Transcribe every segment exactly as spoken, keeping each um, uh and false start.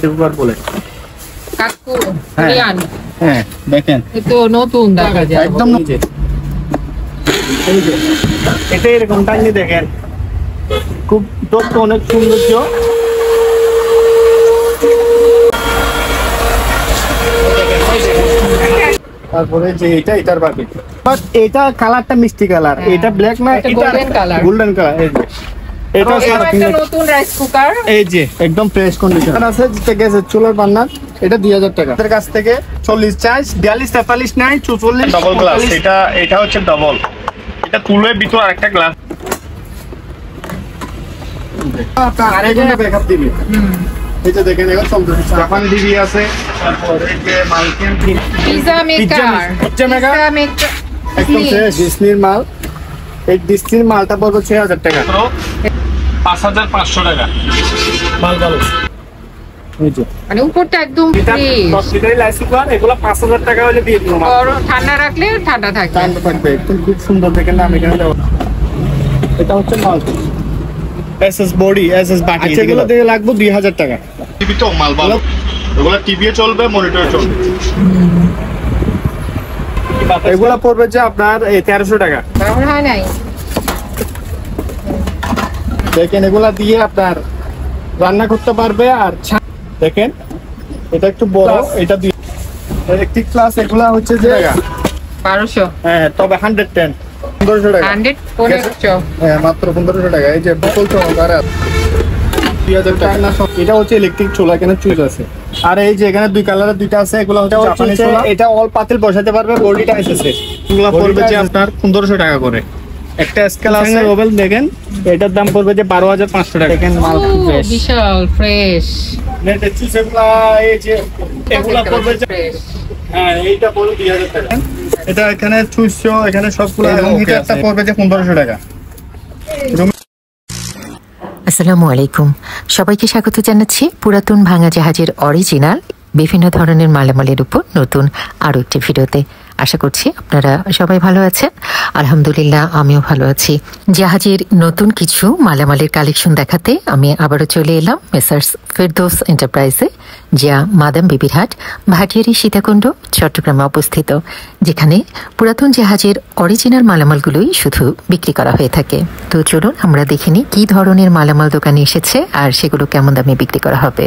Cooker বলে কাকু Korean. হ্যাঁ দেখেন এতো নতুন দেখা যায় একদম নিচে এই যে এটা এরকম টাইনি দেখেন খুব দেখতে অনেক সৌন্দর্য। তারপরে যে এটা এটার বাকি বাট এটা কালারটা মিষ্টি কালার, এটা ব্ল্যাক না, এটা গোল্ডেন কালার। Golden colour. এই যে এটা একটা নতুন রাইস কুকার, এই যে একদম ফ্রেশ কন্ডিশন আছে। যেটা গ্যাসের চুলার বান্নার এটা দুই হাজার টাকা। এর কাছ থেকে চল্লিশ চার্জ বিয়াল্লিশ তেতাল্লিশ নাই চৌচল্লিশ ডবল গ্লাস। এটা এটা হচ্ছে ডবল, এটা তুলের ভিতর আরেকটা গ্লাস। আরেকটা ব্যাকআপ দিবি। এই যে দেখেন এখন চলতেছে জাপান টিভি আছে। তারপর এই যে মাল্টিয়াম pizza maker, pizza maker maker একদম ফ্রেশ ডিসনির মাল। এই ডিসনির মালটা পড়বে ছয় হাজার টাকা, পাঁচ হাজার পাঁচশো টাকা মাল ভালো। এই যে মানে উপরটা একদম এটা ফ্রেশ। দশ লিটারের রাইস কুকার, এগুলো পাঁচ হাজার টাকা হলে দিয়ে দিবো। ঠান্ডা রাখলে ঠান্ডা থাকে, ঠান্ডা থাকবে একদম খুব সুন্দর দেখেন না। আমি এখানে দেবো এটা হচ্ছে মাল এসএস বডি এসএস বাটি, এগুলো দিয়ে লাগবে দুই হাজার টাকা। টিভি তো মাল ভালো, এগুলো টিভি চলবে, মনিটর চলবে। এগুলা পড়বে যে আপনার তেরোশো টাকা। আমার হয় নাই। দেখেন এগুলা দিয়ে আপনার রান্না করতে পারবে। আর দেখেন এটা একটু বড়, এটা দিয়ে ইলেকট্রিক ক্লাস। এগুলা হচ্ছে যে বারোশো, হ্যাঁ তবে হান্ড্রেড টেন পনেরোশো টাকা, হান্ড্রেড পনেরোশো, হ্যাঁ মাত্র পনেরোশো টাকা। এই যে বোতল চমৎকার দুই হাজার টাকা না সব। এটা হচ্ছে ইলেকট্রিক চুলা, এখানে চুইজ আছে। আর এই যে এখানে দুই কালারের দুইটা আছে, এগুলো হচ্ছে জাপানি চুলা। এটা অল পাতিল বসাতে পারবে, বডিটা এসেছে। এগুলো পড়বে যে আপনার পনেরোশো টাকা করে। একটা স্কেল আছে ওভেল দেখেন, এটার দাম পড়বে যে বারো হাজার পাঁচশো টাকা। দেখেন মাল ফ্রেশ, বিশাল ফ্রেশ। নেটের চিজ এগুলা এই যে এগুলা পড়বে যে হ্যাঁ এইটা পড়বে দুই হাজার টাকা। এটা এখানে চুইশো, এখানে সবগুলো এবং হিটারটা পড়বে যে পনেরোশো টাকা। আসসালামু আলাইকুম, সবাইকে স্বাগত জানাচ্ছি পুরাতন ভাঙা জাহাজের অরিজিনাল বিভিন্ন ধরনের মালামালের উপর নতুন আরও একটি ভিডিওতে। আশা করছি আপনারা সবাই ভালো আছেন। আলহামদুলিল্লাহ আমিও ভালো আছি। জাহাজের নতুন কিছু মালামালের কালেকশন দেখাতে আমি আবারও চলে এলাম মেসার্স ফেরদৌস এন্টারপ্রাইজে, যা মাদাম বিবির হাট, ভাটিয়ারি সীতাকুণ্ড, চট্টগ্রামে অবস্থিত, যেখানে পুরাতন জাহাজের অরিজিনাল মালামালগুলোই শুধু বিক্রি করা হয়ে থাকে। তো চলুন আমরা দেখে নিই কী ধরনের মালামাল দোকানে এসেছে আর সেগুলো কেমন দামে বিক্রি করা হবে।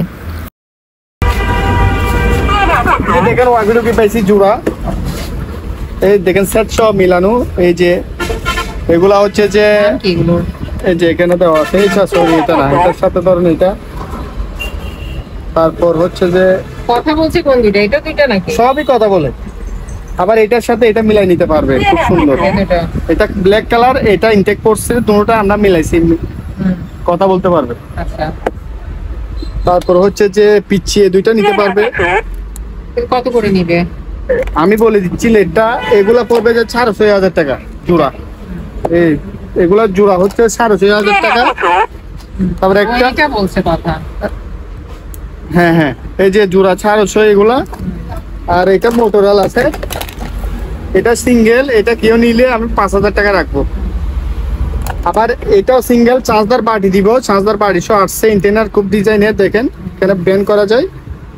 দেখেন ওয়াগুলো কি পাইছি জোড়া, এই দেখেন সেট সব মিলানো। এই যে এগুলা হচ্ছে যে এই যে এখানে দেওয়া আছে, এই সরি এটা না, এটার সাথে ধরেন এটা। তারপর হচ্ছে যে কথা বলছি কোন দুইটা, এটা দুইটা নাকি? সবই কথা বলে। আবার এটার সাথে এটা মিলাই নিতে পারবে, খুব সুন্দর। এটা ব্ল্যাক কালার, এটা ইনটেক করছে, দুটোটা আমরা মিলাইছি, কথা বলতে পারবে। আচ্ছা, তারপর হচ্ছে যে পিছিয়ে দুইটা নিতে পারবে। কত করে নিবে? আমি বলে দিচ্ছি লেটটা, এগুলা পড়বে যে সাড়ে ছয় হাজার টাকা জোড়া। এই এগুলা জোড়া হচ্ছে সাড়ে ছয় হাজার টাকা। তারপরে একটা বলছে কথা, হ্যাঁ হ্যাঁ এই যে জোড়া সাড়ে ছয় এগুলা। আর এটা মোটরল আছে, এটা সিঙ্গেল, এটা কেউ নিলে আমি পাঁচ হাজার টাকা রাখবো। আবার এটাও সিঙ্গেল, চার্জদার বাড়ি দিব, চার্জদার বাড়ি সহ আসছে, ইন্টেনার খুব ডিজাইনের দেখেন, এখানে ব্যান করা যায়।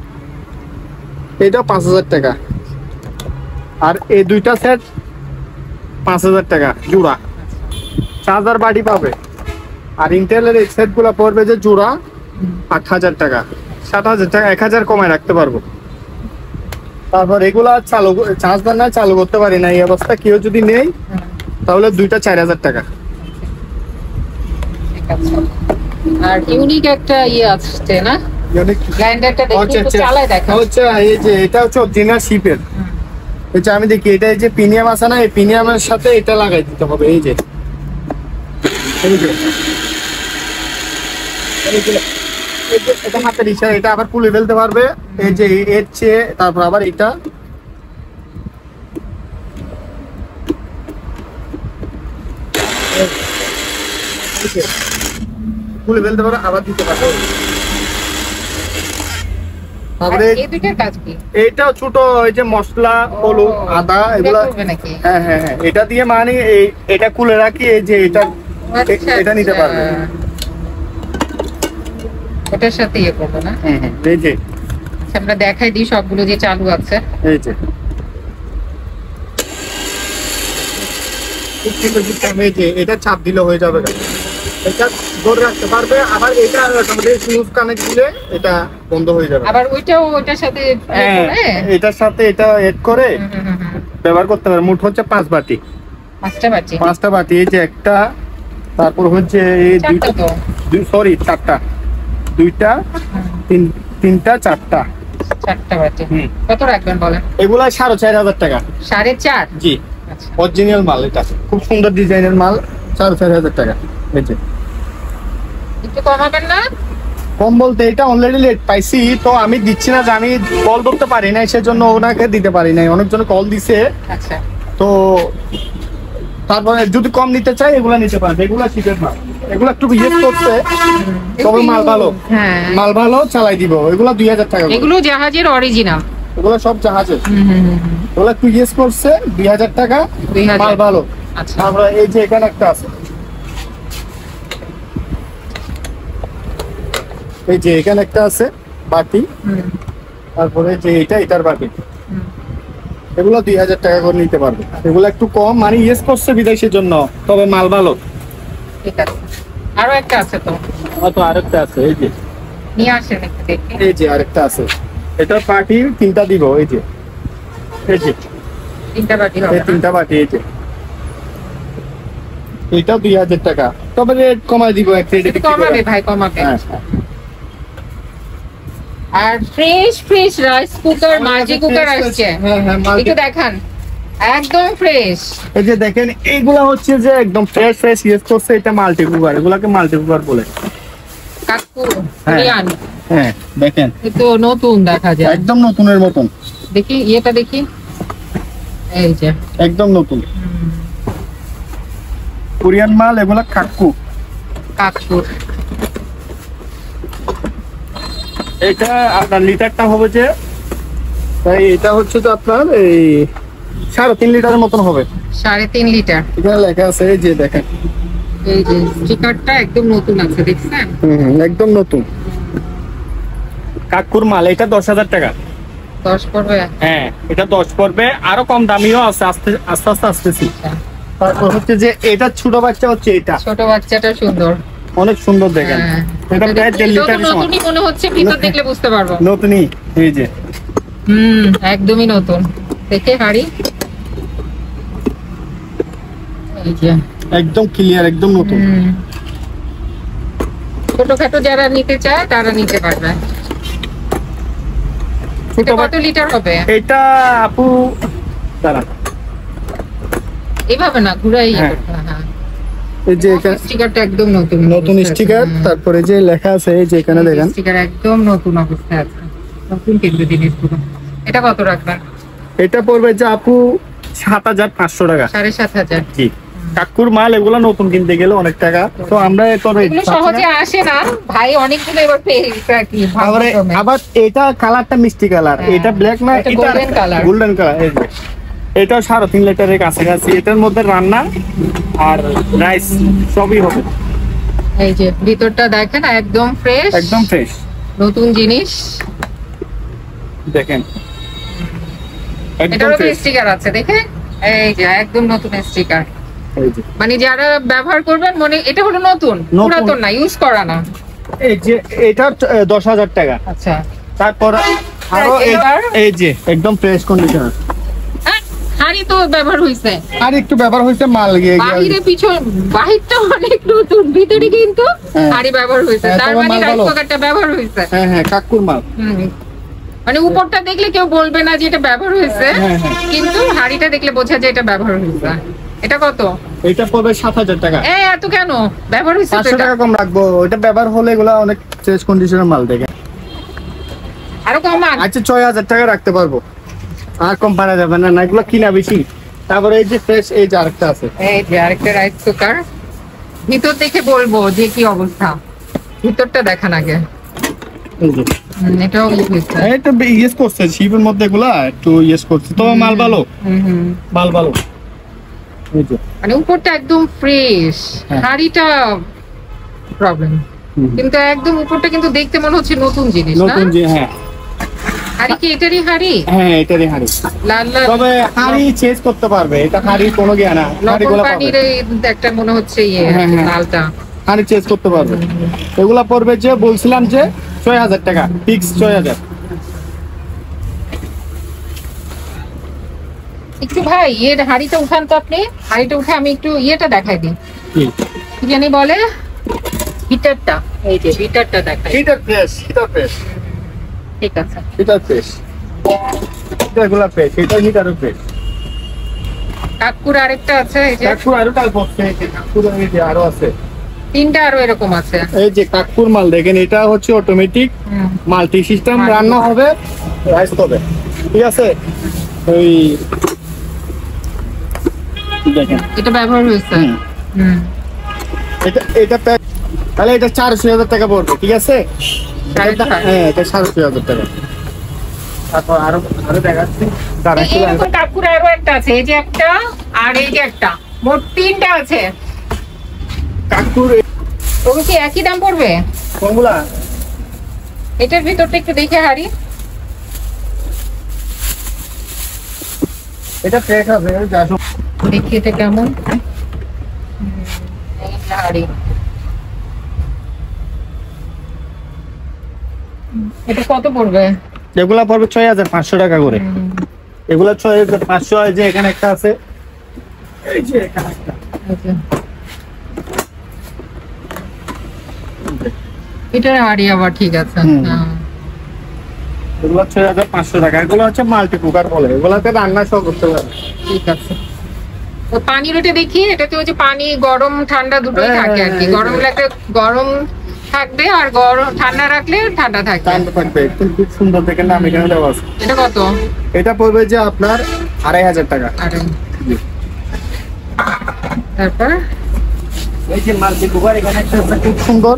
এটাও পাঁচ হাজার টাকা। আর এই দুইটা সেট পাঁচ হাজার টাকা জোড়া, চার্জার বাড়ি পাবে। আর ইন্টেলের এই সেট গুলা পড়বে যে জোড়া আট হাজার টাকা, সাত হাজার টাকা, এক হাজার কমায় রাখতে পারবো। তারপর এগুলা চালু চার্জার না চালু করতে পারি না, এই অবস্থা কেউ যদি নেই তাহলে দুইটা চার হাজার টাকা। আর ইউনিক একটা ইয়ে আসছে না, গ্রাইন্ডারটা দেখি একটু চালায় দেখা হচ্ছে। এই যে এটা হচ্ছে অরিজিনাল শিপের, এই যে আমি দেখি এটা এই যে প্রিমিয়াম আছে না, এই প্রিমিয়ামের সাথে এটা লাগাই দিতে হবে। এই যে এই যে এটা হাতের ইশারা, এটা আবার পুলে ফেলতে পারবে। এই যে এর চেয়ে তারপর আবার এটা পুলে ফেলতে পারবে, আবার দিতে পারবে। তারপরে এইটাও ছোট, এই যে মশলা, হলুদ, আদা এগুলা, হ্যাঁ হ্যাঁ হ্যাঁ এটা দিয়ে মানে এটা খুলে রাখি, এই যে এটা এটা নিতে পারবে। ওটার সাথে ইয়ে করবো না? হ্যাঁ হ্যাঁ এই যে আচ্ছা, আমরা দেখাই দিই সবগুলো যে চালু আছে। এই যে এই যে এটা চাপ দিলে হয়ে যাবে, এটা ধরে রাখতে পারবে। আবার এটা স্মুথ কানেক্ট দিলে এটা বন্ধ হয়ে যাবে। আবার ওইটাও ওইটার সাথে এটার সাথে এটা এড করে ব্যবহার করতে পারে। মোট হচ্ছে পাঁচ বাটি, পাঁচটা বাটি পাঁচটা বাটি। এই যে একটা, তারপর হচ্ছে এই দুইটা, সরি চারটা, দুইটা, তিন তিনটা চারটা চারটা বাটি। কত রাখবেন বলেন? এগুলা সাড়ে চার হাজার টাকা। সাড়ে চার? জি, অরিজিনাল মাল, এটা খুব সুন্দর ডিজাইনের মাল, সাড়ে চার হাজার টাকা। এই যে একটু কমাবেন না? কম বলতে এটা অলরেডি লেট পাইছি, তো আমি দিচ্ছি না, যে আমি কল ধরতে পারি না, সেজন্য ওনাকে দিতে পারি নাই। অনেকজন কল দিছে। আচ্ছা, তো তারপরে যদি কম নিতে চাই এগুলা নিতে পারবে। এগুলা শীতের মাল, এগুলা একটু ইউজ করতে, তবে মাল ভালো, হ্যাঁ মাল ভালো, চালাই দিব। এগুলা দুই হাজার টাকা। এগুলো জাহাজের অরিজিনাল, এগুলো সব জাহাজের। ওগুলা একটু ইউজ করছে, দুই হাজার টাকা, মাল ভালো। আচ্ছা, আমরা এই যে এখানে একটা আছে, এই যে এখানে একটা আছে বাটি, তারপরে যে এটা এটার বাটি, এগুলো দুই হাজার টাকা করে নিতে পারবে। এগুলো একটু কম, মানে ইউজ করছে বিদেশের জন্য, তবে মাল ভালো। ঠিক আছে, আরো একটা আছে তো? তো আরেকটা আছে, এই যে নিয়ে আসেন একটু দেখি। এই যে আরেকটা আছে, এটা পার্টি তিনটা দিব। এই যে এই যে তিনটা বাটি হবে, এই তিনটা বাটি। এই যে এটা দুই হাজার টাকা, তবে রেট কমাই দিব। এক রেট কমাবে ভাই, কমাবে। হ্যাঁ, আর fresh fresh rice cooker, multi cooker আসছে। হ্যাঁ হ্যাঁ, একটু দেখান, একদম ফ্রেশ। এই যে দেখেন, এইগুলা হচ্ছে যে একদম ফ্রেশ ফ্রেশ ইউজ করছে। এটা মাল্টি কুকার, এগুলাকে মাল্টি কুকার বলে। কাকু হ্যাঁ। নিয়ে আন। হ্যাঁ দেখেন, একটু নতুন দেখা যায়, একদম নতুনের মতন। দেখি ইয়েটা দেখি, এই যে একদম নতুন কোরিয়ান মাল। এগুলা কাকু কাকুর। এটা আপনার লিটারটা হবে যে, তাই এটা হচ্ছে তো আপনার এই সাড়ে তিন লিটারের মতন হবে। সাড়ে তিন লিটার। এখানে লেখা আছে, এই যে দেখেন, এই যে স্টিকারটা একদম নতুন আছে, দেখছেন? হুম, একদম নতুন কাকুর মাল। এটা দশ হাজার টাকা। দশ পড়বে? হ্যাঁ, এটা দশ পড়বে। আরো কম দামিও আছে, আস্তে আস্তে আস্তে আসতেছি। তারপর হচ্ছে যে এটা ছোট বাচ্চা হচ্ছে, এটা ছোট বাচ্চাটা সুন্দর, অনেক সুন্দর দেখেন। হ্যাঁ। এটা প্রায় দেড় লিটার সমান। নতুনই মনে হচ্ছে, ভিতর দেখলে বুঝতে পারবো। নতুনই, এই যে হুম, একদমই নতুন। দেখে হাড়ি, এই যে একদম ক্লিয়ার, একদম নতুন। হুম। ছোটখাটো যারা নিতে চায় তারা নিতে পারবে। এটা কত লিটার হবে? এটা আপু দাঁড়া, এইভাবে না ঘুরাই। হ্যাঁ। হ্যাঁ, এই যে এখানে স্টিকারটা একদম নতুন, নতুন স্টিকার। তারপরে যে লেখা আছে, এই যে এখানে দেখেন, স্টিকার একদম নতুন অবস্থায় আছে, নতুন কিন্তু জিনিসগুলো। এটা কত রাখবেন? এটা পড়বে যে আপু সাত হাজার পাঁচশো টাকা। সাড়ে সাত হাজার। জি, কাকুর মাল। এগুলো নতুন কিনতে গেলে অনেক টাকা, তো আমরা এগুলো সহজে আসে না ভাই, অনেকগুলো এবার পেয়ে গেছে আর কি। আবার এটা কালারটা মিষ্টি কালার, এটা ব্ল্যাক না, এটা গোল্ডেন কালার। Golden colour. এই যে এটা সাড়ে তিন লিটারের কাছাকাছি। এটার মধ্যে রান্না আর রাইস সবই হবে। এই যে ভিতরটা দেখেন, একদম ফ্রেশ, একদম ফ্রেশ নতুন জিনিস দেখেন, একদম এটারও ফ্রেশ। স্টিকার আছে, দেখেন এই যে একদম নতুন স্টিকার। এই যে মানে যারা ব্যবহার করবেন, মনে এটা হলো নতুন, পুরাতন না, ইউজ করা না। এই যে এটা দশ হাজার টাকা। আচ্ছা, তারপর আরো এই যে একদম ফ্রেশ কন্ডিশনার। হাড়ি তো ব্যবহার হইছে, আর একটু ব্যবহার হইছে, মাল গিয়ে বাহিরে পিছন বাহিরটা অনেক নতুন, ভিতরে কিন্তু হাড়ি ব্যবহার হইছে। তার মানে রাইস কুকারটা ব্যবহার হইছে। হ্যাঁ হ্যাঁ, কাকুর মাল। মানে উপরটা দেখলে কেউ বলবে না যে এটা ব্যবহার হয়েছে, কিন্তু হাড়িটা দেখলে বোঝা যায় এটা ব্যবহার হয়েছে। এটা কত? এটা পড়বে সাত হাজার টাকা। এ এত কেন? ব্যবহার হয়েছে তো। পাঁচশো টাকা কম রাখবো, এটা ব্যবহার হলে এগুলা অনেক ফ্রেশ কন্ডিশনের মাল দেখে। আরো কমান? আচ্ছা, ছয় হাজার টাকা রাখতে পারবো, আর কম পারা যাবে না, না এগুলো কিনা বেশি। তারপরে এই যে ফ্রেশ, এই যে আরেকটা আছে, এই যে আরেকটা রাইস কুকার। ভিতর দেখে বলবো যে কি অবস্থা, ভিতরটা দেখান আগে। এই যে এটাও হয়েছে, এটা ইয়েস করছে শিপের মধ্যে, এগুলা একটু ইয়েস করছে, তো মাল ভালো, মাল ভালো। মানে উপরটা একদম ফ্রেশ, হাড়িটা প্রবলেম। কিন্তু একদম উপরটা কিন্তু দেখতে মনে হচ্ছে নতুন জিনিস না? নতুন যে হ্যাঁ হাড়ি কি এটারই হাড়ি? হ্যাঁ এটারই হাড়ি। লাল লাল তবে হাড়ি চেঞ্জ করতে পারবে, এটা হাড়ির কোনো জ্ঞান না, লবণ হাড়িগুলো পানির পাবে। এই একটা মনে হচ্ছে ইয়ে হ্যাঁ, হ্যাঁ। লালটা। হাড়ি চেঞ্জ করতে পারবে। এগুলা পড়বে যে বলছিলাম যে ছয় হাজার টাকা ফিক্স ছয় হাজার। একটু ভাই এর হাড়িটা উঠান তো আপনি, হাড়িটা উঠে আমি একটু ইয়েটা দেখাই দিই, কি কি জানি বলে হিটারটা, এই যে হিটারটা দেখাই। হিটার প্রেস, হিটার প্রেস, ঠিক আছে। হিটার প্রেস, এগুলা প্রেস, এটা হিটার প্রেস। কাকুর আরেকটা আছে, এই যে কাকুর আরো টাল পড়ছে, কাকুর এই যে আরো আছে, তিনটা আরো এরকম আছে। এই যে কাকুর মাল দেখেন, এটা হচ্ছে অটোমেটিক হুম। মাল্টি সিস্টেম, রান্না হবে রাইস হবে, ঠিক আছে। ওই দেখেন এটা ব্যবহার হয়েছে। হুম। হুম। এটা এটা প্যাক, তাহলে এটা চারশো হাজার টাকা পড়বে, ঠিক আছে। সাড়ে এটা- চার। হ্যাঁ এটা সাড়ে ছয় হাজার টাকা। তারপর আরো আরো দেখাচ্ছি, দাঁড়া একটু লাইন এরকম কাকুর আরো একটা আছে, এই যে একটা আর এই যে একটা, মোট তিনটা আছে। কাকুর ওগুলো কি একই দাম পড়বে? কোনগুলা? এটার ভিতরটা একটু দেখে হারি। এটা প্যাক আছে, যা সব দেখি এটা কেমন। হুম, এই যে হাড়ি। এটা কত পড়বে? এগুলা পড়বে ছয় হাজার পাঁচশো টাকা করে। হুম, এগুলা ছয় হাজার পাঁচশো, হয় যে এখানে একটা আছে, এই যে এখানে একটা। এই যে। এটার হাড়ি আবার ঠিক আছে। হুম। হ্যাঁ। এগুলা ছয় হাজার পাঁচশো টাকা। এগুলো হচ্ছে মাল্টি কুকার বলে, এগুলাতে রান্না সব করতে পারবে। ঠিক আছে। ও পানির ওটা দেখি, এটাতে ওই যে পানি গরম ঠান্ডা দুটোই হ্যাঁ, থাকে আর কি। হ্যাঁ, গরম লাগলে গরম থাকবে আর গরম ঠান্ডা রাখলে ঠান্ডা থাকবে। ঠান্ডা থাকবে, খুব খুব সুন্দর দেখেন, নাম এখানে দেওয়া আছে। এটা কত? এটা পড়বে যে আপনার আড়াই হাজার টাকা। আরে তারপর এই যে মাল্টি কুকার, এখানে একটা আছে খুব সুন্দর,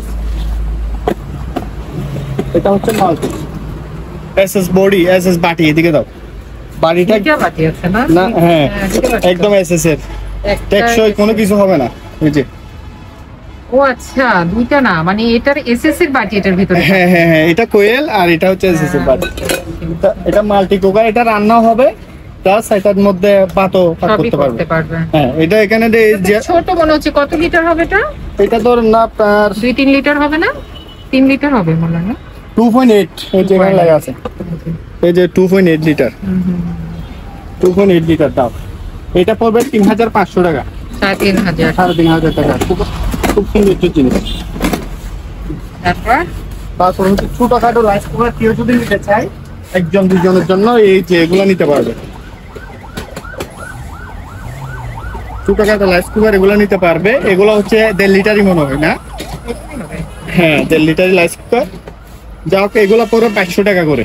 এটা হচ্ছে মাল্টি এসএস বডি, এসএস বাটি, এদিকে দাও বাড়িটা। দুইটা বাটি আছে না? না হ্যাঁ দুইটা বাটি তো। একদম এসএস এর, একটা- টেকসই কোনো কিছু হবে না। এই যে ও আচ্ছা, দুইটা না, মানে এটার এসএস এর বাটি এটার ভিতরে। হ্যাঁ হ্যাঁ হ্যাঁ, এটা কোয়েল আর এটা হচ্ছে এসএস এর বাটি। এটা- এটা মাল্টি কুকার, এটা রান্না হবে প্লাস এটার মধ্যে ভাতও পাক সবই করতে পারবে। করতে পারবে। হ্যাঁ এটা এখানে দে- যে ছোট মনে হচ্ছে, কত লিটার হবে এটা? এটা ধরুন না আপনার দুই তিন লিটার হবে না? তিন লিটার হবে মনে হয় না? টু পয়েন্ট এইট, এই যে এখানে লেখা আছে, এই যে টু পয়েন্ট এইট লিটার, হুম, হুম। টু পয়েন্ট এইট লিটার দাম। এটা পড়বে তিন হাজার পাঁচশো টাকা, সাড়ে তিন হাজার। সাড়ে তিন হাজার টাকা। খুব খুব সুন্দর একটা জিনিস। তারপর তারপর হচ্ছে ছোটখাটো রাইস কুকার, কেউ যদি নিতে চায় একজন দুজনের জন্য, এই যে এগুলো নিতে পারবে। ছোটখাটো রাইস কুকার এগুলো নিতে পারবে। এগুলো হচ্ছে দেড় লিটারই মনে হয় না? হ্যাঁ দেড় লিটারই রাইস কুকার। যা হোক এগুলো পড়বে পাঁচশো টাকা করে।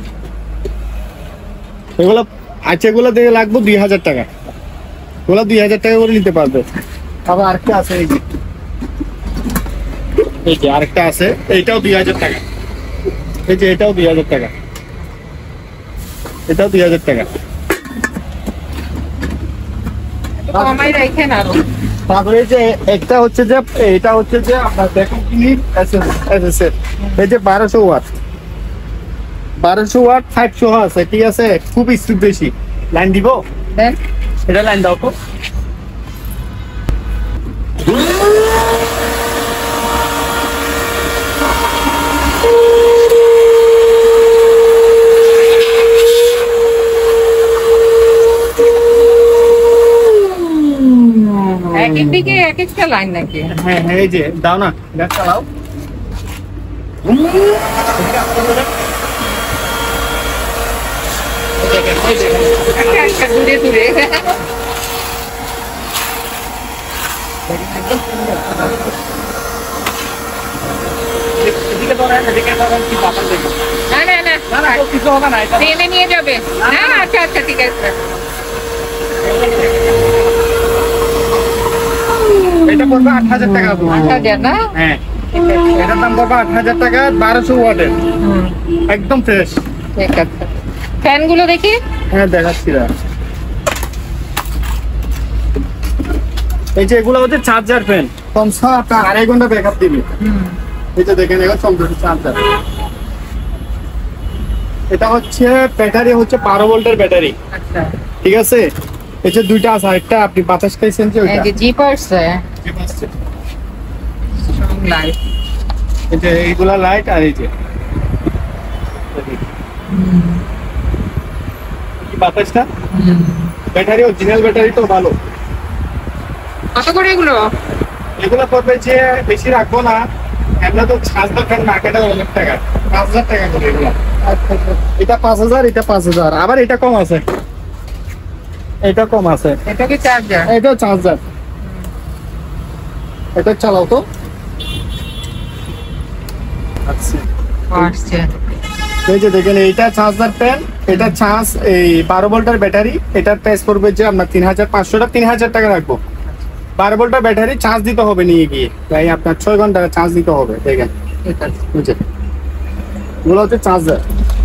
এগুলো আছে, এগুলো দিয়ে লাগবে দুই হাজার টাকা। এগুলো দুই হাজার টাকা করে নিতে পারবে। আবার আরেকটা আছে, এই যে এই যে আরেকটা আছে, এইটাও দুই হাজার টাকা। এই যে এটাও দুই হাজার টাকা, এটাও দুই হাজার টাকা। কমাই রাখেন আরো। তারপরে এই যে একটা হচ্ছে যে এটা হচ্ছে যে আপনার দেখুন কিনি এসএস, এই যে বারোশো ওয়াট, বারোশো ওয়াট ফাইভশো আছে, ঠিক আছে। খুব স্পিড বেশি। লাইন দিব, দেন এটা লাইন দাও তো। এক এক দিকে এক একটা লাইন নাকি? হ্যাঁ হ্যাঁ এই যে দাও না, গ্যাস চালাও। একটা একটা দূরে দূরে। এদিকে ধরেন, এদিকে ধরেন, কি বাতাস দেখো। না না না, না না কিছু হবে না, এটা ট্রেনে নিয়ে যাবে না? আচ্ছা আচ্ছা ঠিক আছে। এটা পড়বে আট হাজার টাকা। আট হাজার না? হ্যাঁ এটার দাম পড়বে আট হাজার টাকা, বারোশো ওয়াটের, হুম, একদম ফ্রেশ। ঠিক আছে। ফ্যান গুলো দেখি। হ্যাঁ দেখাচ্ছি না। এই যে এগুলো হচ্ছে চার্জার ফ্যান, কমসে কম আপনার আড়াই ঘন্টা ব্যাকআপ দিবে। হুম, এই যে দেখেন এগুলো চলতেছে চার্জার। এটা হচ্ছে ব্যাটারি, হচ্ছে বারো ভোল্টের ব্যাটারি। আচ্ছা, ঠিক আছে, এই যে দুইটা আছে, একটা আপনি বাতাস খাইছেন যে এই ওইটা যে জিপার্স স্ট্রং লাইট। এই যে এইগুলা লাইট, আর এই যে এই বাতাসটা ব্যাটারি, অরিজিনাল ব্যাটারি তো ভালো। কত করে এগুলো? এগুলো পড়বে যে বেশি রাখবো না, আমরা তো ছাঁচ দরকার না, কেটে অনেক টাকা, পাঁচ হাজার টাকা করে এগুলো। এটা পাঁচ হাজার, এটা পাঁচ হাজার, আবার এটা কম আছে, এটা কম আছে। এটা কি চার্জার? এটা চার্জার, এটা চালাও তো। আচ্ছা, আসছে। এই যে দেখেন এইটা চার্জার প্যান, এটা চার্জ এই বারো ভোল্টের ব্যাটারি, এটার প্রাইস পড়বে যে আপনার তিন হাজার পাঁচশোটা, তিন হাজার টাকা রাখবো। বারো ভোল্টের ব্যাটারি চার্জ দিতে হবে নিয়ে গিয়ে, তাই আপনার ছয় ঘন্টা চার্জ দিতে হবে। দেখেন ঠিক আছে। বুঝছেন, এগুলো হচ্ছে চার্জার।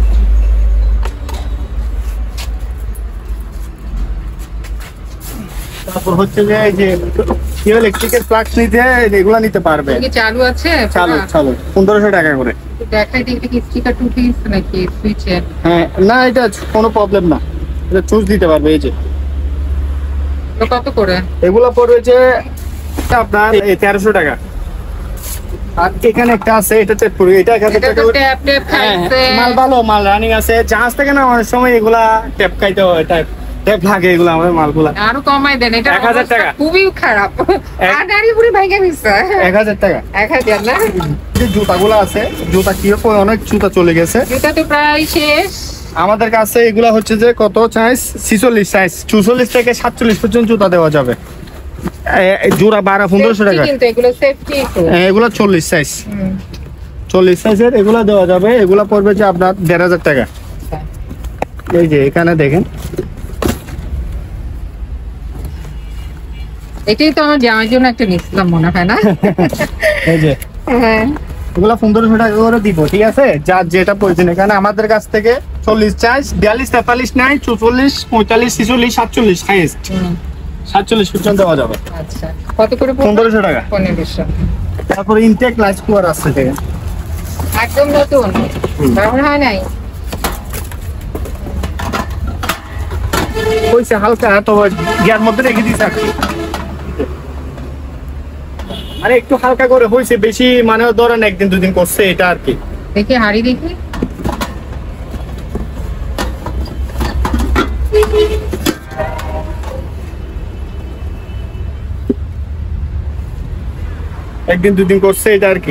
তারপর হচ্ছে যে এই যে কেউ ইলেকট্রিকের প্লাগ নিতে এগুলো নিতে পারবে। কি চালু আছে? চালু চালু পনেরোশো টাকা করে। দেখাই দেখি কি স্টিকার টু পিস নাকি সুইচের? হ্যাঁ, না এটা কোনো প্রবলেম না, এটা চুজ দিতে পারবে। এই যে তো কত করে? এগুলো পড়বে যে আপনার তেরোশো টাকা। আর এখানে একটা আছে, এটা চেক করবে, এটা এক হাজার এটা টাকা তো করে। ট্যাপ ট্যাপ হ্যাঁ, খাইছে। মাল ভালো, মাল রানিং আছে। জাহাজ থেকে না অনেক সময় এগুলা ট্যাপ খাইতে হয়, ট্যাপ ট্যাপ লাগে এগুলো আমাদের মালগুলা। আরো কমাই দেন, এটা এক হাজার টাকা। খুবই খারাপ। এক- আর গাড়ি পুরি ভাইগা নিছে। এক হাজার টাকা। এক হাজার না? যে জুতাগুলো আছে, জুতা কি অনেক জুতা চলে গেছে এটা তো প্রায় শেষ। আমাদের কাছে। এগুলা হচ্ছে যে কত সাইজ, ছিচল্লিশ সাইজ, চুচল্লিশ থেকে সাতচল্লিশ পর্যন্ত জুতা দেওয়া যাবে। এ- এ জোড়া বারো পনেরোশো Safety টাকা। কিন্তু এগুলো সেফটি তো। এগুলা চল্লিশ সাইজ, হুম। চল্লিশ সাইজের এগুলা দেওয়া যাবে। এগুলা পড়বে যে আপনার দেড় হাজার টাকা। আচ্ছা। এই যে এখানে দেখেন, এটাই তো আমার জামার জন্য একটা নিছিলাম মনে হয় না? এই যে হ্যাঁ। এগুলা পনেরোশো টাকা করে দিব। ঠিক আছে, যার যেটা প্রয়োজন। এখানে আমাদের কাছ থেকে চল্লিশ চার্জ, বিয়াল্লিশ তেতাল্লিশ নাই, চুচল্লিশ পঁয়তাল্লিশ ছিচল্লিশ সাতচল্লিশ হাইয়েস্ট, হুম, সাতচল্লিশ পর্যন্ত দেওয়া যাবে। আচ্ছা, কত করে পড়বে? পনেরোশো টাকা। পনেরোশো। তারপরে ইনটেক লাইট কুয়ার আছে, দেখেন একদম নতুন, ব্যবহার হয় নাই। হয়েছে হালকা, তো গিয়ার মধ্যে রেখে দিয়েছে আর কি। মানে একটু হালকা করে হয়েছে, বেশি মানে ধরেন একদিন দুদিন করছে এটা আর কি। দেখি হাড়ি দেখি। একদিন দুদিন করছে এটা আর কি।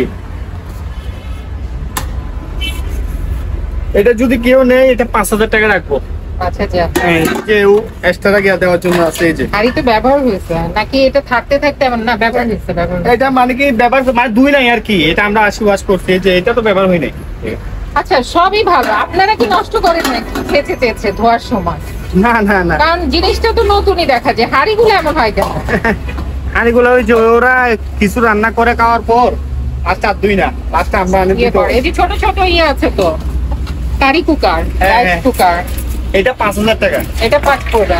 এটা যদি কেউ নেয়, এটা পাঁচ হাজার টাকা রাখবো। আচ্ছা আচ্ছা। হ্যাঁ, কেউ এক্সট্রা গিয়া দেওয়ার জন্য আছে। এই যে হাড়ি তো ব্যবহার হয়েছে নাকি? এটা থাকতে থাকতে এমন না, ব্যবহার হয়েছে? ব্যবহার হয়েছে। এটা মানে কি ব্যবহার মানে দুই নাই আর কি। এটা আমরা আশি ওয়াশ করছি, যে এটা তো ব্যবহার হয় নাই। আচ্ছা, সবই ভালো। আপনারা কি নষ্ট করেন নাকি খেতে চেয়েছে ধোয়ার সময়? না না না, কারণ জিনিসটা তো নতুনই দেখা যায়, হাড়িগুলো এমন হয় কেন? আর এগুলো ওই যে ওরা কিছু রান্না করে খাওয়ার পর আর চার দুই না, লাস্টে আমরা আনি ইয়ে দিতে করে, এই যে ছোট ছোট ইয়ে আছে তো, কারি কুকার, হ্যাঁ, রাইস হ্যাঁ। কুকার, এটা পাঁচ হাজার টাকা। এটা পাঁচ পড়বে।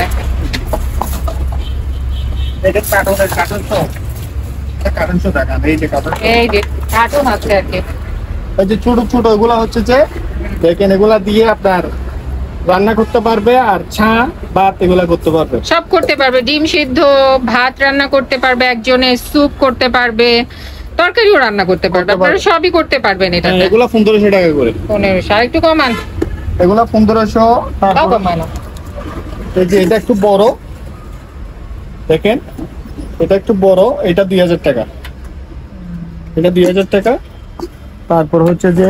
এটা কার্টুনের কার্টুন তো, এটা কার্টুন শো টাকা। এই যে কার্টুন, এই যে কার্টুন আছে আর কি। এই যে ছোট ছোট এগুলা হচ্ছে যে দেখেন, এগুলা দিয়ে আপনার রান্না করতে পারবে, আর ছা ভাত এগুলা করতে পারবে। সব করতে পারবে, ডিম সিদ্ধ, ভাত রান্না করতে পারবে, একজনে স্যুপ করতে পারবে, তরকারিও রান্না করতে পারবে। করতে পারবে। আপনারা সবই করতে পারবেন হ্যাঁ, এটাতে। এগুলা পনেরোশো টাকা করে। পনেরোশো, আর একটু কমান। এগুলা পনেরোশো। তাও কমানো। এই যে এটা একটু বড়, দেখেন এটা একটু বড়, এটা দুই হাজার টাকা। এটা দুই হাজার টাকা। তারপর হচ্ছে যে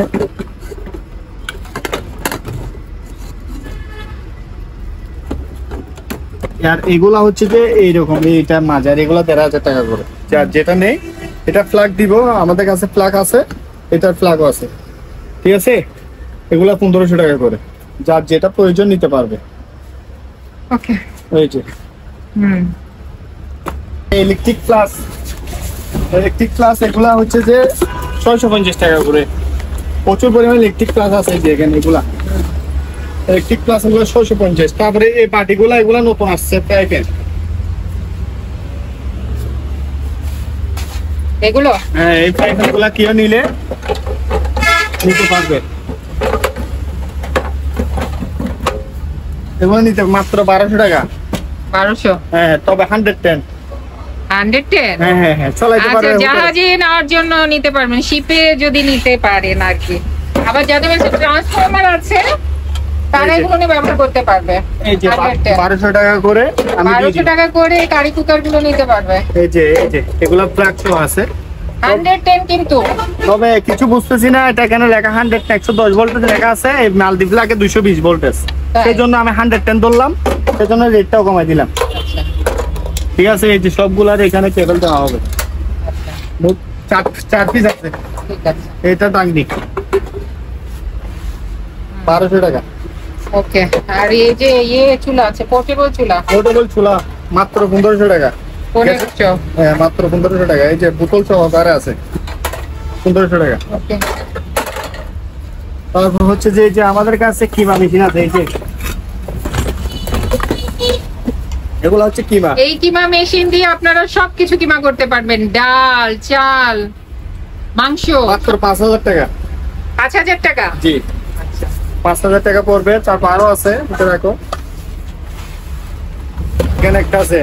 আর এগুলা হচ্ছে যে এইরকম, এইটা মাঝার, এগুলা দেড় হাজার টাকা করে। যার যেটা নেই, এটা ফ্ল্যাগ দিব, আমাদের কাছে ফ্ল্যাগ আছে, এটার ফ্ল্যাগও আছে। ঠিক আছে, এগুলা পনেরোশো টাকা করে। যার যেটা প্রয়োজন নিতে পারবে। ওকে। এই যে হুম। ইলেকট্রিক প্লাস, ইলেকট্রিক প্লাস এগুলা হচ্ছে যে ছয়শো পঞ্চাশ টাকা করে। প্রচুর পরিমাণে ইলেকট্রিক প্লাস আছে যে এখানে, এগুলা ইলেকট্রিক প্লাস এগুলো ছয়শো পঞ্চাশ। তারপরে এই বাটিগুলা, এগুলা নতুন আসছে প্রাইভেট। এগুলো হ্যাঁ এই প্যাকেটগুলো কেউ নিলে নিতে পারবে। এগুলো নিতে মাত্র বারোশো টাকা। বারোশো? হ্যাঁ তবে হান্ড্রেড টেন। Hundred ten? হ্যাঁ হ্যাঁ হ্যাঁ চালাইতে আচ্ছা, পারবে। জাহাজে নেওয়ার জন্য নিতে পারবেন, শিপে যদি নিতে পারেন আর কি। আবার যাদের কাছে ট্রান্সফরমার আছে তারা এগুলো নিয়ে ব্যবহার করতে পারবে। এই যে বারোশো টাকা করে আমি বারোশো টাকা করে কারি কুকার গুলো নিতে পারবে। এই যে এই যে এগুলো ফ্ল্যাক্সও আছে হান্ড্রেড টেন কিন্তু। তবে কিছু বুঝতেছি না এটা কেন লেখা হান্ড্রেড একশো দশ ভোল্টেজ লেখা আছে, এই মালদ্বীপ লাগে দুইশো বিশ ভোল্টেজ, সেই জন্য আমি হান্ড্রেড টেন ধরলাম, সেই জন্য রেটটাও কমাই দিলাম। ঠিক আছে, এই যে সবগুলার এখানে কেবল দেওয়া হবে। মোট চার চার পিস আছে। ঠিক আছে, এটা টাঙ্গি বারোশো টাকা। ওকে। আর এই যে ইয়ে চুলা আছে, পোর্টেবল চুলা, পোর্টেবল চুলা মাত্র পনেরোশো টাকা। পনেরোশো? হ্যাঁ মাত্র পনেরোশো টাকা। এই যে বোতল সহকারে আছে পনেরোশো টাকা। ওকে। তারপর হচ্ছে যে যে আমাদের কাছে কিমা মেশিন আছে, এই যে এগুলো হচ্ছে কিমা। এই কিমা মেশিন দিয়ে আপনারা সবকিছু কিমা করতে পারবেন, ডাল, চাল, মাংস। মাত্র পাঁচ হাজার টাকা। পাঁচ হাজার টাকা? জি পাঁচ হাজার টাকা পড়বে। তারপর আরো আছে, এটা দেখো এখানে একটা আছে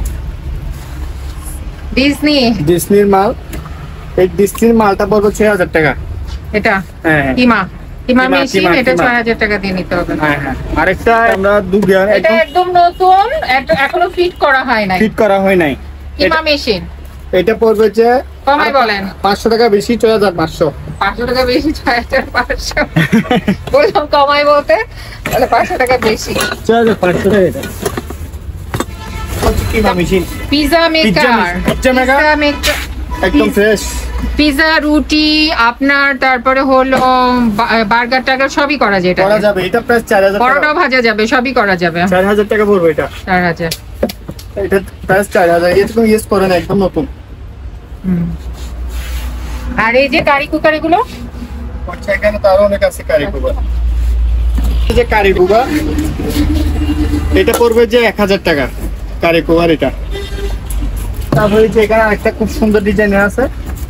ডিজনি ডিসনির মাল। এই ডিসনির মালটা পড়বে ছয় হাজার টাকা। এটা হ্যাঁ কিমা কিমা কিমা, মেশিন, কিমা, এটা কিমা। ছয় হাজার টাকা দিয়ে নিতে হবে। হ্যাঁ হ্যাঁ আরেকটা আমরা দুগিয়ার এটা একদম একদম নতুন, এটা এখনো ফিট করা হয় নাই। ফিট করা হয় নাই। কিমা মেশিন এটা পড়বে যে কমাই বলেন। পাঁচশো টাকা বেশি, ছয় হাজার পাঁচশো। পাঁচশো টাকা বেশি, ছয় হাজার পাঁচশো। বললাম কমাই বলতে, তাহলে পাঁচশো টাকা বেশি। ছয় হাজার পাঁচশো টাকা। এটা হচ্ছে keema machine, pizza maker, pizza maker. Pizza maker একদম ফ্রেশ। পিজা, রুটি আপনার, তারপরে হলো বার্গার টার্গার সবই করা যায়। এটা করা যাবে। এটা প্রাইস চার হাজার টাকা। পরোটা ভাজা যাবে, সবই করা যাবে। চার হাজার টাকা পড়বে এটা। চার হাজার। এটা প্রাইস চার হাজার। এটা তুমি ইউজ করে না, একদম নতুন। হুম। আর এই যে কারি কুকার, এগুলো হচ্ছে এখানে তো আরো অনেক আছে কারি কুকার। এই যে কারি কুকার, এটা পড়বে যে এক হাজার টাকা কারি কুকার এটা। তারপরে যে এখানে একটা খুব সুন্দর ডিজাইনের আছে,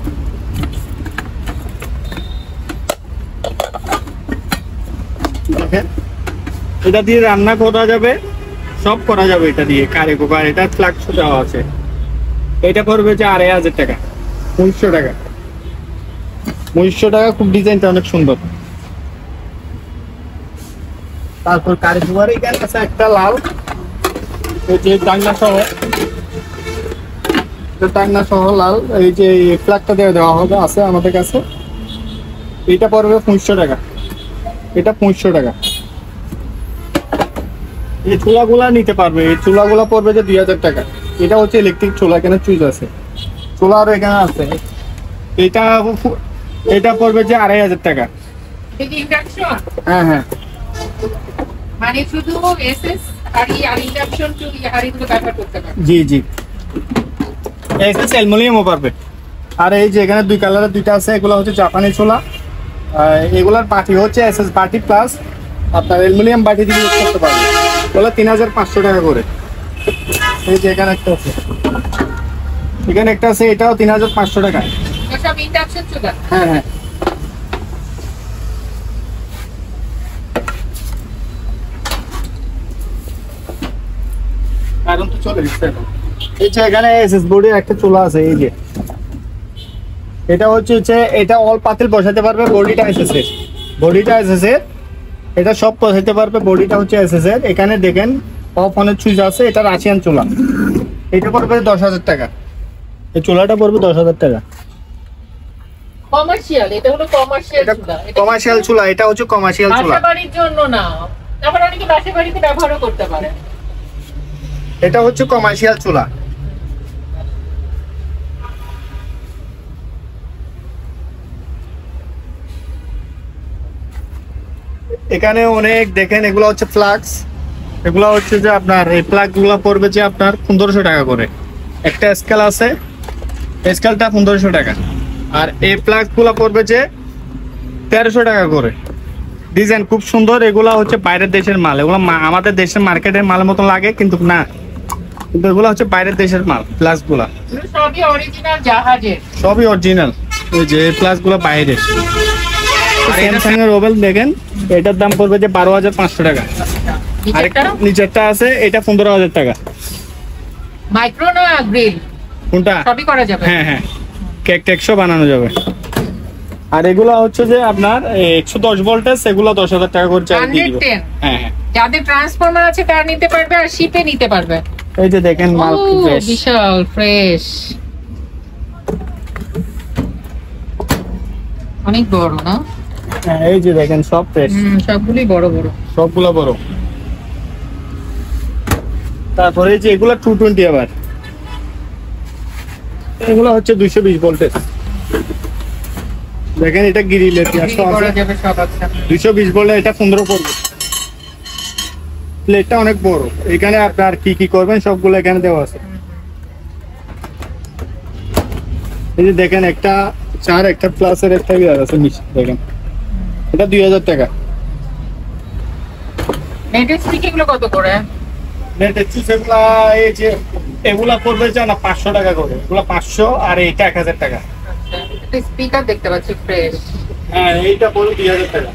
দেখেন এটা দিয়ে রান্না করা যাবে, সব করা যাবে এটা দিয়ে। কারি কুকার, এটা ফ্লাক্স দেওয়া আছে। এটা পড়বে যে আড়াই হাজার টাকা, উনিশশো টাকা। উনিশশো টাকা, খুব ডিজাইনটা অনেক সুন্দর। তারপর কারি কুকার এখানে আছে একটা লাল, এই যে ডাঙ্গা সহ, ডাঙ্গা সহ লাল, এই যে ফ্ল্যাগটা দিয়ে দেওয়া হবে আছে আমাদের কাছে। এটা পড়বে পঁচিশশো টাকা। এটা পঁচিশশো টাকা। এই চুলাগুলা নিতে পারবে, এই চুলাগুলা পড়বে যে দুই হাজার টাকা। এটা হচ্ছে ইলেকট্রিক চুলা, এখানে চুইজ আছে, চুলা আরো এখানে আছে। এটা এটা পড়বে যে আড়াই হাজার টাকা। ইন্ডাকশন? হ্যাঁ হ্যাঁ মানে শুধু এসএস হাড়ি আর ইন্ডাকশন চুলি হাড়িগুলো ব্যবহার করতে পারবে। জি জি এসএস অ্যালুমিনিয়ামও পারবে। আর এই যে এখানে দুই কালারের দুইটা আছে, এগুলো হচ্ছে জাপানি চুলা। এগুলার বাটি হচ্ছে এসএস বাটি প্লাস আপনার অ্যালুমিনিয়াম বাটি দিয়ে ইউজ করতে পারবে। এগুলো তিন হাজার পাঁচশো টাকা করে। এই যে এখানে একটা আছে, এখানে একটা আছে, এটাও তিন হাজার পাঁচশো টাকা। সব ইন্ডাকশন চুলা? হ্যাঁ হ্যাঁ কারণ তো চলে দিচ্ছে এখন। এই যে এখানে এসএস বোর্ডের একটা চুলা আছে, এই যে এটা হচ্ছে হচ্ছে এটা অল পাতিল বসাতে পারবে। বডিটা এসএস এর, বডিটা এসএস এর, এটা সব বসাতে পারবে। বডিটা হচ্ছে এসএস এর। এখানে দেখেন অফ অনের সুইচ আছে। এটা রাশিয়ান চুলা, এটা পড়বে দশ হাজার টাকা। এই চুলাটা পড়বে দশ হাজার টাকা। কমার্শিয়াল? এটা হলো কমার্শিয়াল এটা চুলা। কমার্শিয়াল চুলা, এটা হচ্ছে কমার্শিয়াল চুলা। বাসা বাড়ির জন্য না, আবার অনেকে বাসা বাড়িতে ব্যবহারও করতে পারে। এটা হচ্ছে কমার্শিয়াল চুলা। এখানে অনেক দেখেন, এগুলো হচ্ছে ফ্লাক্স। এগুলো হচ্ছে যে আপনার এই প্লাগ গুলো পড়বে যে আপনার পনেরোশো টাকা করে। একটা স্কেল আছে, স্কেলটা পনেরোশো টাকা। আর এই প্লাগ গুলো পড়বে যে তেরোশো টাকা করে। ডিজাইন খুব সুন্দর। এগুলা হচ্ছে বাইরের দেশের মাল, এগুলো আমাদের দেশের মার্কেটের মালের মতো লাগে কিন্তু না, কিন্তু এগুলো হচ্ছে বাইরের দেশের মাল, প্লাস গুলা এগুলো সবই অরিজিনাল জাহাজের। সবই অরিজিনাল। এই যে প্লাস গুলো বাইরের। স্যামসাং এর ওভেল দেখেন, এটার দাম পড়বে যে বারো হাজার পাঁচশো টাকা। আর নিচেরটা নিচেরটা আছে এটা পনেরো হাজার টাকা। মাইক্রো না গ্রিল কোনটা? সবই করা যাবে। হ্যাঁ হ্যাঁ, কেক টেকসও বানানো যাবে। আর এগুলো হচ্ছে যে আপনার একশো দশ ভোল্টেজ, এগুলো দশ হাজার টাকা করে চার্জ দিয়ে দিবে। হ্যাঁ হ্যাঁ, যাদের ট্রান্সফরমার আছে তারা নিতে পারবে, আর শিপে নিতে পারবে। এই যে দেখেন মাল ও, ফ্রেশ। বিশাল ফ্রেশ, অনেক বড় না? হ্যাঁ, এই যে দেখেন সব ফ্রেশ, হুম, সবগুলোই বড় বড়। সবগুলো বড়। তারপরে এই যে এগুলো টু টোয়েন্টি আবার, এগুলো হচ্ছে দুইশো বিশ ভোল্টেজ। দেখেন এটা গ্রিলের করা যাবে সব আছে। দুইশো বিশ ভোল্টে এটা পনেরো পড়বে। প্লেটটা অনেক বড়, এখানে আপনার কি কি করবেন সবগুলো এখানে দেওয়া আছে। এই যে দেখেন একটা চার, একটা প্লাসের, একটা ইয়ার আছে নিচে দেখেন, এটা দুই হাজার টাকা। নেটের স্পিক এগুলো কত করে? নেটের চিপ এগুলা এই যে এগুলা পড়বে যে না পাঁচশো টাকা করে, এগুলা পাঁচশো, আর এইটা এক হাজার টাকা। একটা স্পিকার দেখতে পাচ্ছি ফ্রেশ। হ্যাঁ, এইটা পড়বে দুই হাজার টাকা।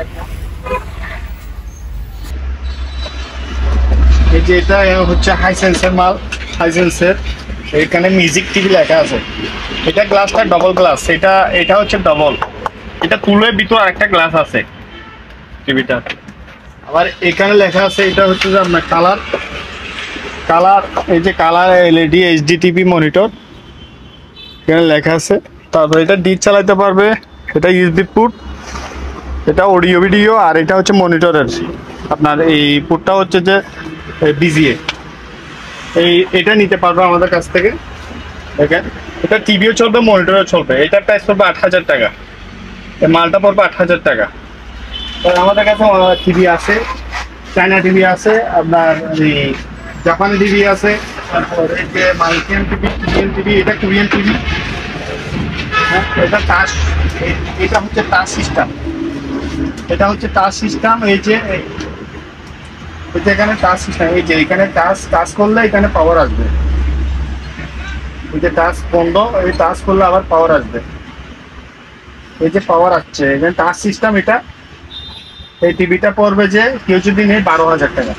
এই যে এটা হচ্ছে হাইসেন্সের মাল, হাইসেন্সের। এখানে মিউজিক টিভি লেখা আছে। এটা গ্লাসটা ডবল গ্লাস, এটা এটা হচ্ছে ডবল। এটা তুলের ভিতর আরেকটা গ্লাস আছে টিভিটা। আবার এখানে লেখা আছে, এটা হচ্ছে যে আপনার কালার কালার এই যে colour LED HD TV monitor, এখানে লেখা আছে। তারপর এটা ডিশ চালাতে পারবে, এটা ইউএসবি পুট, এটা অডিও ভিডিও, আর এটা হচ্ছে মনিটরের আপনার এই পুটটা হচ্ছে যে বিজিএ। এই এটা নিতে পারবে আমাদের কাছ থেকে। দেখেন এটা টিভিও চলবে, মনিটরও চলবে। এটার প্রাইস পড়বে আট হাজার টাকা, এই মালটা পড়বে আট হাজার টাকা। আমাদের কাছে টিভি আছে, চায়না টিভি আছে, আপনার এই জাপানি টিভি আছে, তারপর এই যে মালয়েশিয়ান টিভি, কোরিয়ান টিভি, এটা কোরিয়ান টিভি। হ্যাঁ, এটা টাচ, এটা হচ্ছে টাচ সিস্টেম, এটা হচ্ছে টাচ সিস্টেম। এই যে এই যে এখানে টাচ সিস্টেম, এই যে এখানে টাচ টাচ করলে এখানে পাওয়ার আসবে। এই যে টাচ বন্ধ, এই টাচ করলে আবার পাওয়ার আসবে। এই যে পাওয়ার আসছে, এখানে টাচ সিস্টেম। এটা এই টিভিটা পড়বে যে কেউ যদি নেই বারো হাজার টাকা।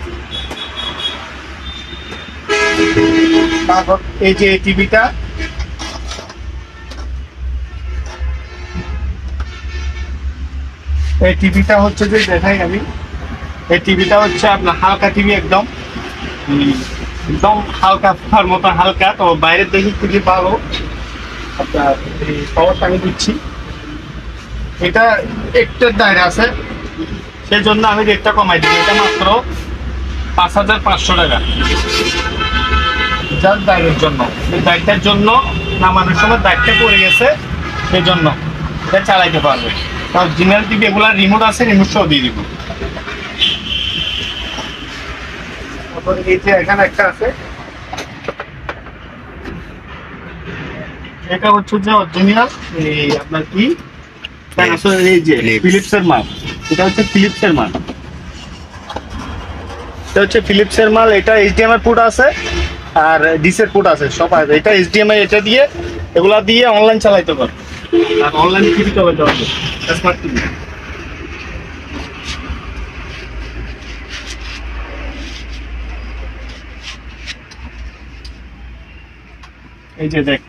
তারপর এই যে এই টিভিটা, এই টিভিটা হচ্ছে যে দেখাই আমি, এই টিভিটা হচ্ছে আপনার হালকা টিভি, একদম একদম হালকা, তার মতো হালকা। তো বাইরের দেখি খুবই ভালো। আপনার এই পাওয়ারটা আমি দিচ্ছি, এটা একটার দায়রা আছে, সেই জন্য আমি রেটটা কমাই দিই। এটা মাত্র পাঁচ হাজার পাঁচশো টাকা, যার দায়ের জন্য, এই দায়িত্বের জন্য নামানোর সময় দায়িত্বটা পড়ে গেছে, সেই জন্য এটা চালাইতে পারবে। তার জিনাল টিভি এগুলা রিমোট আছে, রিমোট সহ দিয়ে দিব। তারপর এই যে এখানে একটা আছে, এটা হচ্ছে যে অরিজিনাল এই আপনার কি এই যে ফিলিপসের মাল, এটা হচ্ছে ফিলিপসের মাল, এটা হচ্ছে ফিলিপসের মাল। এটা এইচডিএমআই পোর্ট আছে আর ডিসের পোর্ট আছে, সব আছে। এটা এইচডিএমআই, এটা দিয়ে এগুলা দিয়ে অনলাইন চালাইতে পারবে, আর অনলাইন টিভি চালাইতে পারবে, স্মার্ট টিভি। এই যে দেখ,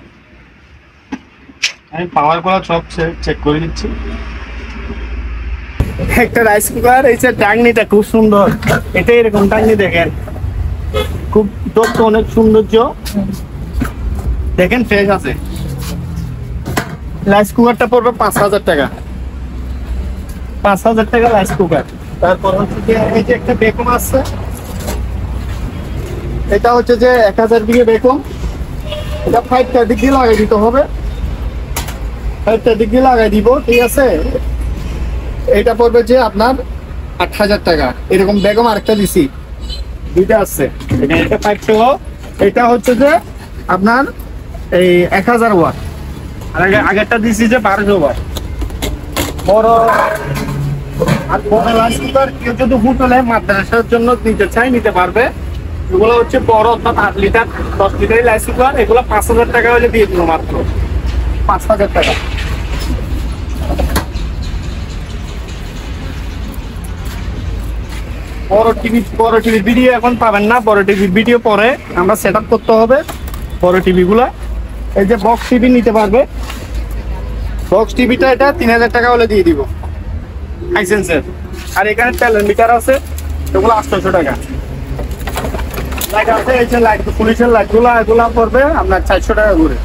আমি পাওয়ার গুলো সব চেক করে দিচ্ছি। একটা রাইস কুকার, এই যে টাংনিটা খুব সুন্দর, এটা এরকম টাংনি দেখেন, খুব দক্ষ, অনেক সৌন্দর্য দেখেন, ফ্রেশ আছে। রাইস কুকারটা পড়বে পাঁচ হাজার টাকা, পাঁচ হাজার টাকা রাইস কুকার। তারপর হচ্ছে যে এই যে একটা বেকম আছে, এটা হচ্ছে যে এক হাজার বিঘে বেকম, এটা ফাইভটা দিক দিয়ে লাগাই দিতে হবে, ফাইভটা দিক দিয়ে লাগাই দিব, ঠিক আছে। এটা পড়বে যে আপনার আট হাজার টাকা। এরকম বেগম আরেকটা দিছি, দুইটা আছে, এটা ফাইভ টাকা। এটা হচ্ছে যে আপনার এই এক হাজার ওয়াট, আর আগেরটা দিছি যে বারোশো ওয়াট বড়। আর বড় রাইস কুকার কেউ যদি হোটেলে মাদ্রাসার জন্য নিতে চাই নিতে পারবে, এগুলো হচ্ছে বড়, অর্থাৎ আট লিটার দশ লিটারের রাইস কুকার। এগুলো পাঁচ হাজার টাকা হলে দিয়ে দিল, মাত্র পাঁচ হাজার টাকা। বড় টিভি, বড় টিভি ভিডিও এখন পাবেন না, বড় টিভি ভিডিও পরে আমরা সেট আপ করতে হবে বড় টিভি গুলা। এই যে বক্স টিভি নিতে পারবে, বক্স টিভিটা এটা তিন হাজার টাকা হলে দিয়ে দিব হাইসেন্সের। আর এখানে তেলের মিটার আছে, এগুলো আটশোশো টাকা। লাইট আছে, এই যে লাইট, পুলিশের লাইট গুলা, এগুলা পড়বে আপনার চারশো টাকা করে।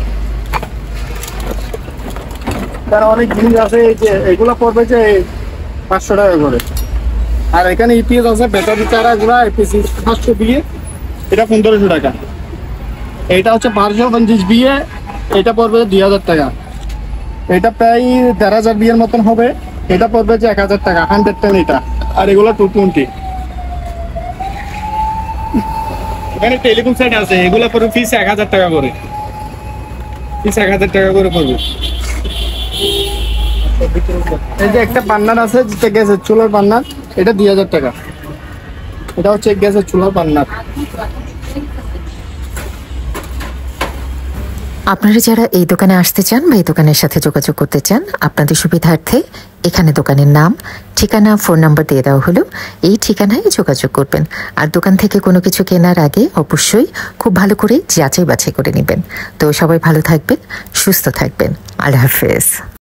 তার অনেক জিনিস আছে, এই যে এগুলা পড়বে যে পাঁচশো টাকা করে। আর এখানে ইপিএস আছে, ব্যাটারি চারা গুলা এপিসি পাঁচশো বিয়ে, এটা পনেরোশো টাকা। এটা হচ্ছে বারোশো পঞ্চাশ বিয়ে, এটা পড়বে দুই হাজার টাকা। এটা প্রায় দেড় হাজার বিয়ের মতন হবে, এটা পড়বে যে এক হাজার টাকা, হান্ড্রেড টেন এটা। আর এগুলো টু টোয়েন্টি। এখানে টেলিফোন সেট আছে, এগুলো পড়বে ফিস এক হাজার টাকা করে, ফিস এক হাজার টাকা করে পড়বে। এই যে একটা বান্নার আছে, যেটা গ্যাসের চুলার বান্নার, এটা দুই হাজার টাকা। এটা হচ্ছে গ্যাসের চুলার বান্নার। আপনারা যারা এই দোকানে আসতে চান বা এই দোকানের সাথে যোগাযোগ করতে চান, আপনাদের সুবিধার্থে এখানে দোকানের নাম, ঠিকানা, ফোন নাম্বার দিয়ে দেওয়া হলো। এই ঠিকানায় যোগাযোগ করবেন। আর দোকান থেকে কোনো কিছু কেনার আগে অবশ্যই খুব ভালো করে যাচাই বাছাই করে নেবেন। তো সবাই ভালো থাকবেন, সুস্থ থাকবেন। আল্লাহ হাফেজ।